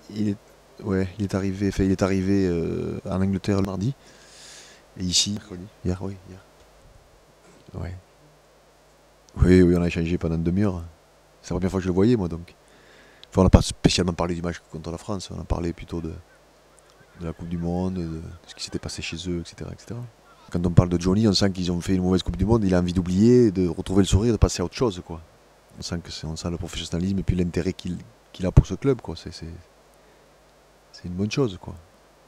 il est, ouais, il est arrivé en Angleterre le mardi. Et ici, mercredi. Hier, oui, hier. Ouais. Oui, oui, on a échangé pendant une demi-heure. C'est la première fois que je le voyais, moi, donc. Enfin, on n'a pas spécialement parlé du match contre la France, on a parlé plutôt de la Coupe du Monde, de ce qui s'était passé chez eux, etc., etc. Quand on parle de Johnny, on sent qu'ils ont fait une mauvaise Coupe du Monde, il a envie d'oublier, de retrouver le sourire, de passer à autre chose, quoi. On sent le professionnalisme et puis l'intérêt qu'il a pour ce club, quoi. C'est une bonne chose, quoi.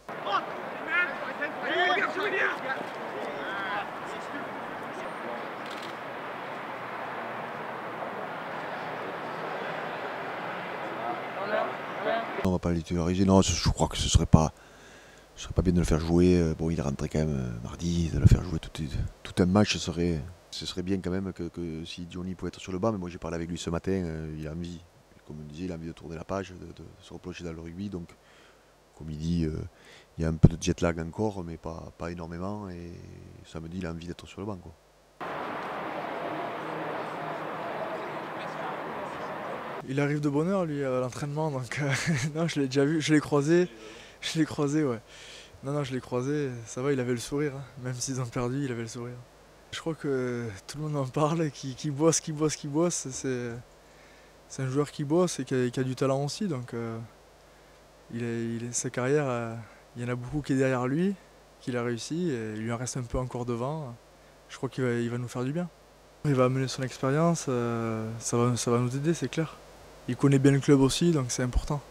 On va pas le titulariser, non, je crois que ce serait pas bien de le faire jouer. Bon, il est rentré quand même mardi, de le faire jouer tout un match, ce serait bien quand même que si Johnny pouvait être sur le banc, mais moi j'ai parlé avec lui ce matin, il a envie, comme on disait, il a envie de tourner la page, de se replonger dans le rugby, donc comme il dit, il y a un peu de jet lag encore, mais pas énormément, et samedi il a envie d'être sur le banc, quoi. Il arrive de bonne heure lui à l'entraînement, donc non, je l'ai déjà vu, je l'ai croisé, ouais. Non, non, je l'ai croisé, ça va, il avait le sourire, hein. Même s'ils ont perdu, il avait le sourire. Je crois que tout le monde en parle, qui bosse, qui bosse. C'est un joueur qui bosse et qui a du talent aussi, donc sa carrière, il y en a beaucoup qui est derrière lui, qu'il a réussi, et il lui en reste un peu encore devant. Je crois il va nous faire du bien. Il va amener son expérience, ça va nous aider, c'est clair. Il connaît bien le club aussi, donc c'est important.